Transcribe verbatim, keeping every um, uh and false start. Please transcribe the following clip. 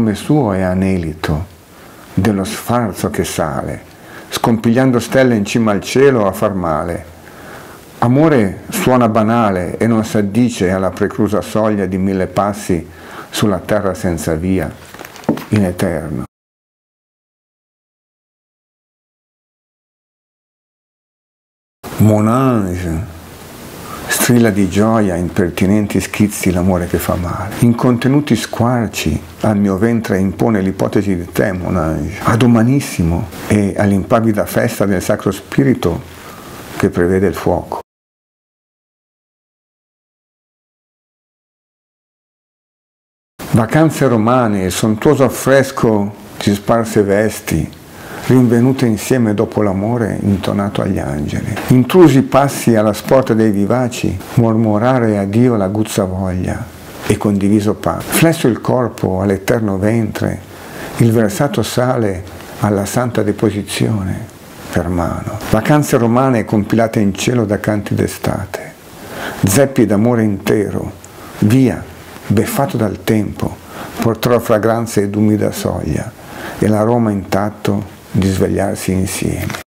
nome suo è anelito, dello sfarzo che sale, scompigliando stelle in cima al cielo a far male. Amore suona banale e non s'addice alla preclusa soglia di mille passi sulla terra senza via, in eterno. Mon ange, strilla di gioia impertinenti schizzi l'amore che fa male. In contenuti squarci al mio ventre impone l'ipotesi di te, mon ange, a domanissimo e all'impavida festa del Sacro Spirito che prevede il fuoco. Vacanze romane, il sontuoso affresco di sparse vesti, rinvenute insieme dopo l'amore intonato agli angeli. Intrusi passi alla sporta dei vivaci, mormorare a Dio l'aguzza voglia e condiviso pane. Flesso il corpo all'eterno ventre, il versato sale alla santa deposizione per mano. Vacanze romane compilate in cielo da canti d'estate. Zeppi d'amore intero, via, beffato dal tempo, porterò fragranze ed umida soglia e l'aroma intatto di svegliarsi insieme.